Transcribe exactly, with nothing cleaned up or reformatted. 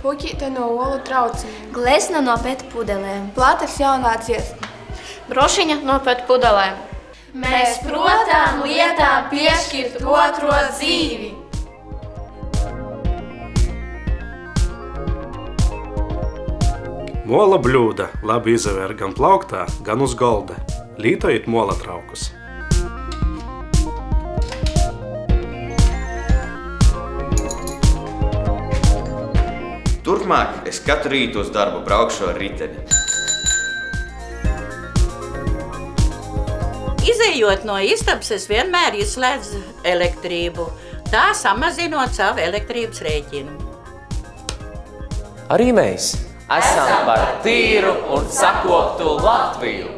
Puķīte no olu trauciņiem. Glezna no pēc pudelēm. Plates jaunā dziesma. Brošiņa no pēc pudelēm. Mēs protām lietām piešķirt otro dzīvi. Mola bļūda labi izavēr gan plauktā, gan uz golda. Lītojot mola traukus. Turpmāk es katru rītu uz darbu braukšu ar riteni. Izejot no istabas, es vienmēr izslēdzu elektrību, tā samazinot savu elektrības rēķinu. Arī mēs esam par tīru un sakoptu Latviju!